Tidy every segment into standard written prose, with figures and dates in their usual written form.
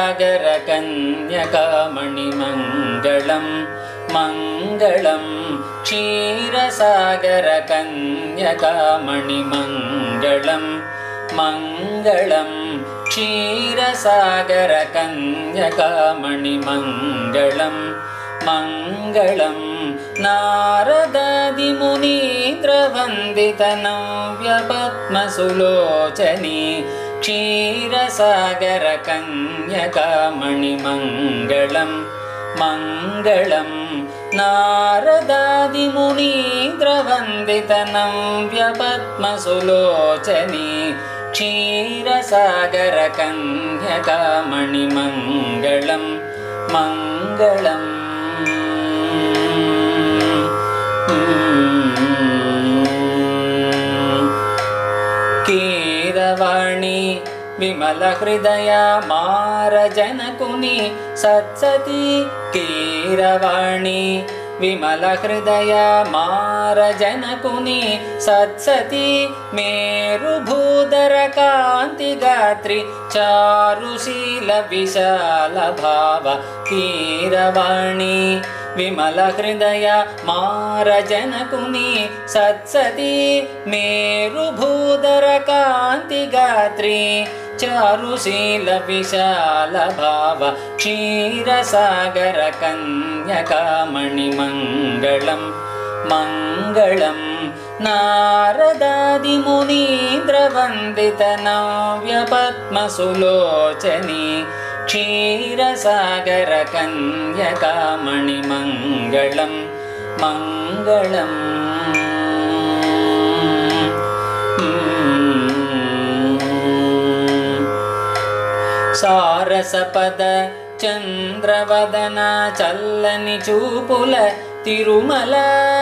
क्षीरसागरकन्यकामणिमङ्गलं मङ्गलं क्षीरसागरकन्यकामणिमङ्गलं मङ्गलं क्षीरसागरकन्यकामणिमङ्गलं मङ्गलं नारदादिमुनीन्द्रवन्दितनव्यपद्मसुलोचनी क्षीरसागरकन्यकामणिमङ्गलं मङ्गलं नारदादिमुनीन्द्रवन्दितनव्यपद्मसुलोचनी क्षीरसागरकन्यकामणिमङ्गलं मङ्गलम् कीरवाणी विमलहृदया मारजनकुनी सत्सती कीरवाणी विमलहृदया मारजनकुनी सत्सती मेरुभूधरकान्तिगात्री चारुशीलविशालभाव कीरवाणी विमलहृदया मारजनकुनी सत्सती मेरुभूधरकान्तिगात्री चारुशीलविशालभाव क्षीरसागरकन्यकामणिमङ्गलं मङ्गलं नारदादिमुनीन्द्रवन्दितनव्यपद्मसुलोचनी क्षीरसागरकन्यकामणिमङ्गलं मङ्गलम् सारसपद चंद्रवदन चल्లని చూపుల తిరుమల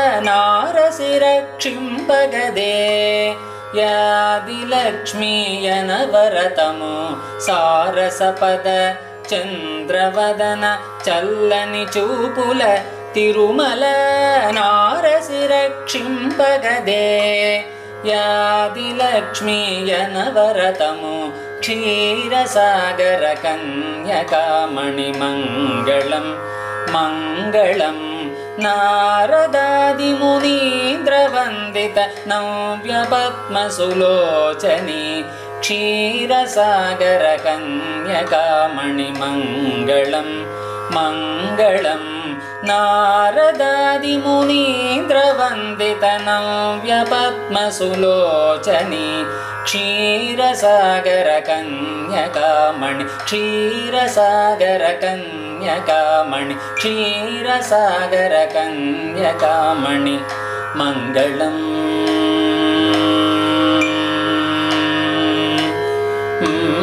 నారసిరక్షింపగదే యాదిలక్ష్మీ యనవరతము సారసపద చంద్రవదన చల్లని చూపుల తిరుమల నారసిరక్షింపగదే యాదిలక్ష్మీ యనవరతము क्षीरसागरकन्यकामणिमङ्गलं मङ्गलं नारदादिमुनीन्द्रवन्दितनव्यपद्मसुलोचनी क्षीरसागरकन्यकामणिमङ्गलं मङ्गलं नारदादिमुनीन्द्रवन्दितनव्यपद्मसुलोचनी क्षीरसागरकन्यकामणि क्षीरसागरकन्यकामणि क्षीरसागरकन्यकामणि मङ्गलम्